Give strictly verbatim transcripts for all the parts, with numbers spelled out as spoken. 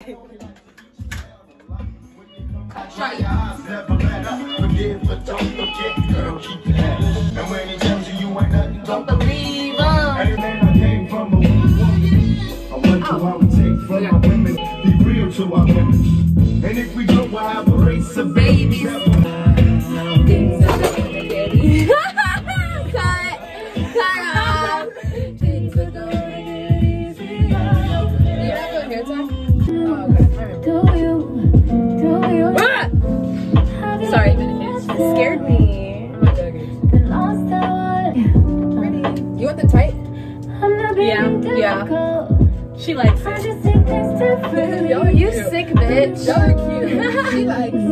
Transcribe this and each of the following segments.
Shot never let up, forgive but don't forget, girl, keep it at it. And when he tells you you ain't nothing, don't believe him. Hey man, I came from a woman. I wonder how I would take from my women, be real to our women. And if we go, we'll have a race of babies. Things are going daddy. Cut, cut off. Things are going easy. Do you have a hair tie? Oh, okay. Do you? Do you? Ah! Sorry, it scared me. You want the tight? Yeah, yeah. She likes it. You sick bitch. Y'all are cute. She likes it.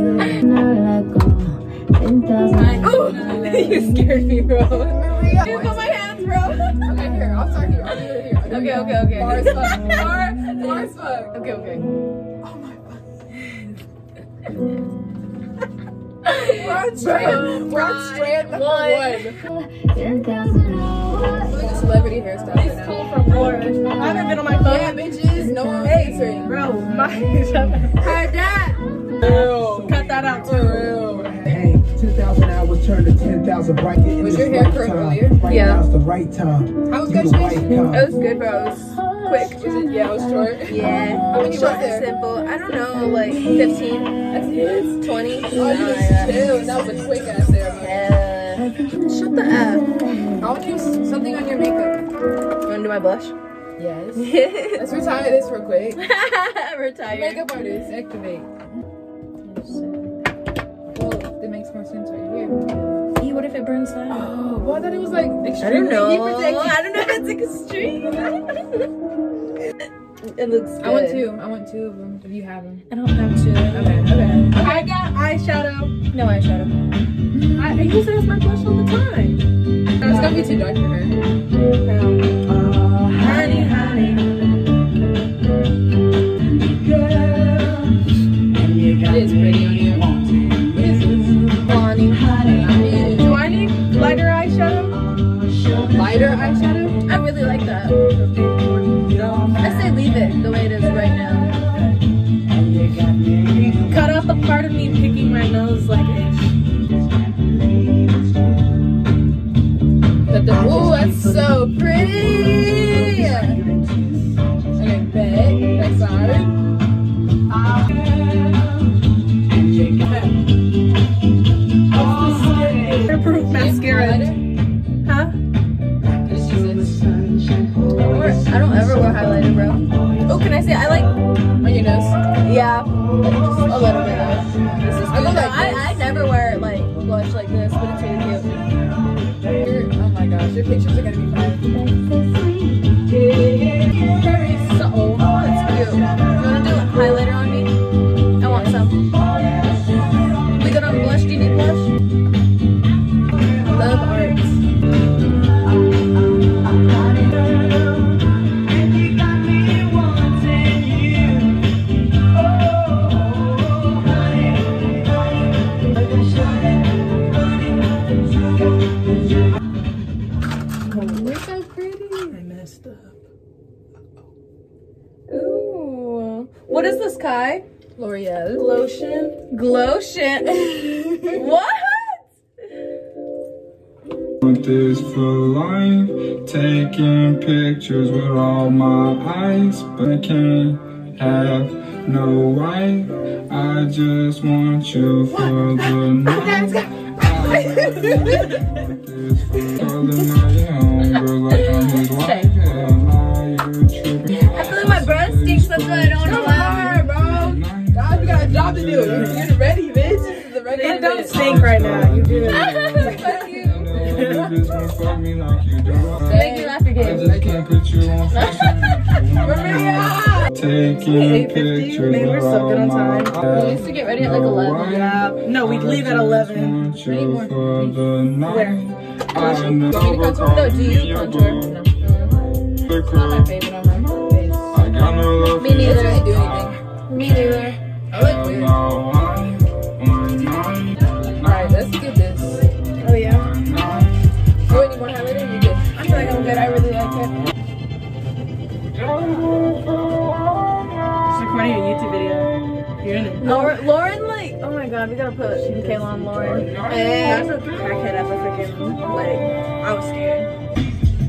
Oh, you scared me, bro. You put my hands, bro. Okay, here. I'll start here. I'll do it here. Okay, okay, okay. okay. Bar as fuck. Bar, bar as fuck. Okay, okay. Oh my god. We're on strand. We're on strand number one. Like a celebrity hairstyle. It's cool from work. I haven't been on my phone. Yeah, bitches. No one's answering. Bro, my her dad. Ew. Cut that out too. Hey, two thousand hours turn to ten thousand right in Was this your hair right curled time. earlier? Right Yeah. Now's the right time. How was You the graduation? right kind. It was good, bro. It was quick. Was it? Yeah, it was short. Yeah. How many Short was and there? simple. I don't know, like fifteen. That's it. twenty. Oh, you was chill. That was a quick ass ceremony. Yeah. Shut the F. I want to use something on your makeup. You wanna do my blush? Yes. Let's retire this real quick. Retired. Makeup artist, activate. Well, that makes more sense right here. E, what if it burns down? Oh, well, I thought it was like I extremely don't know. heat protected. I don't know if it's extreme. It looks good. I want two. I want two of them if you have them. I don't have to. Okay, okay. I got eyeshadow. No eyeshadow. I, I use it as my blush all the time. It's gonna be too dark for her. Uh, honey, honey. Girl. It is pretty on you. What is this? Bonnie. Do I need lighter eyeshadow? Lighter eyeshadow? I really like that. I say leave it the way it is right now. Cut off the part of me picking my nose like ish. Ooh, that's so pretty! Okay, bet. Next side. Waterproof mascara. Huh? Just use this. I don't ever wear highlighter, bro. Oh, can I say I like On your nose? yeah, A little bit. this is I cute. go No, like I, this. I never wear like blush like this, but it's really cute. Your, oh my gosh, your pictures are gonna be fun. Very subtle. Oh, it's cute. You wanna do highlighter on me? I want some. We good on blush? Do you need blush? Love arts. You're so pretty. I messed up. Ooh. What is this, Kai? L'Oreal. Glotion. Glotion. What? Want this for life, taking pictures with all my eyes, but I can't have no wife. I just want you for the night. I want this for the night, hunger like I'm his wife. Hell nah, you tripping. I feel like my breath stinks, that's why I don't know why. bro. God, you got a job to do. You're getting ready, bitch. This is the ready. It don't stink right now. You do. Fuck you. You just wanna fuck me like you do. Make me laugh I again. just can't put you on fashion. Maria! Taking eight fifty, pictures maybe we're of so good on all my time. We used to get ready at like eleven. Yeah. No, we'd leave at eleven. Want you for the night. I know No, do you contour? No. the Not crew. my favorite on my face. I got no love Me for neither. It doesn't really do anything. Me neither. I look weird. Alright, let's get this. Oh yeah. Do you need more highlighter? You good? I feel like I'm good. I really like it. It's recording on YouTube. YouTube video. You're in it. Lauren, Lauren, like, oh my god, we gotta put Kayla on Lauren. That's a crackhead at the freaking wedding. I was scared.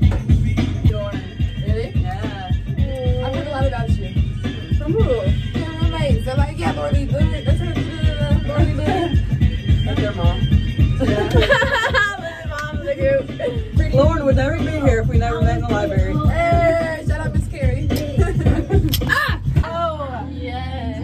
Really? Yeah. I've heard a lot about you. From who? My roommates. They're like, yeah, Lauren, you good? That's her. Lauren, you good? That's your mom. Mom's the group. Lauren would never be here if we never met in the library. Hey, shout out Miss Carrie. Ah! Oh, yes.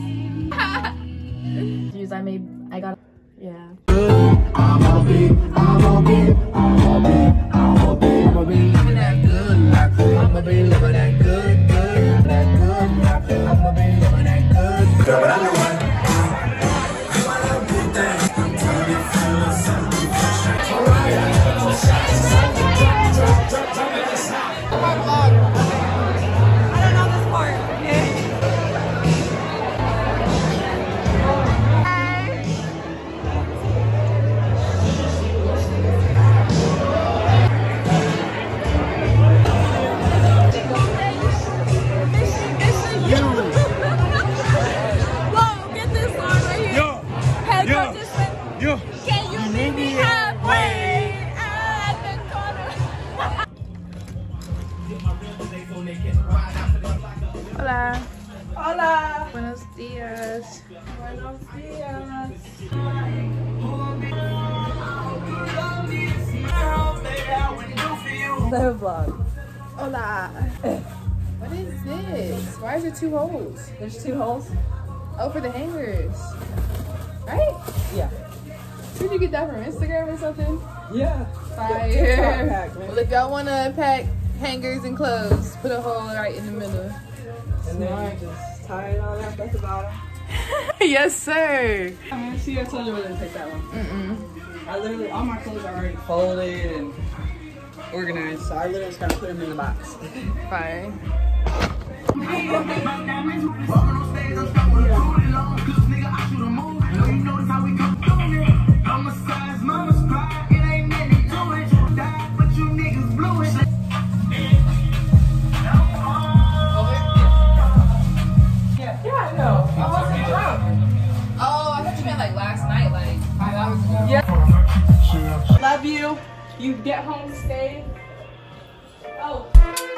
Jeez, I made, I got, yeah. I'ma be, I'ma be, I'ma be, I'ma be, I'ma be living that good life. I'ma be living that good, good, that good life. I'ma be living that good. Girl, I know what. You want a good thing. I'm telling you, feel something. Alright, I got the shots. Drop, drop, drop, drop it this high. My vlog. I don't know this part. Whoa, get this song right here. Yo, Hey, yo, go this way. yo. Can you meet me halfway at the corner? Hola. Hola. Buenos dias. Buenos dias. The vlog. Hola. What is this? Why is there two holes? There's two holes. Oh, for the hangers. Right? Yeah. Where'd you get that from? Instagram or something? Yeah. Fire. TikTok hack, man. Well, if y'all want to pack hangers and clothes, put a hole right in the middle. And then you just tie it on up at the bottom. Yes, sir. I mean, see, I told you we didn't take that one. Mm-mm. I literally, all my clothes are already folded and organized, so I literally just gotta put them in the box. Fire. Yeah, I know. I wasn't drunk. Oh, I thought you meant like last night, like five hours ago. Yeah. Love you. You get home safe. Oh.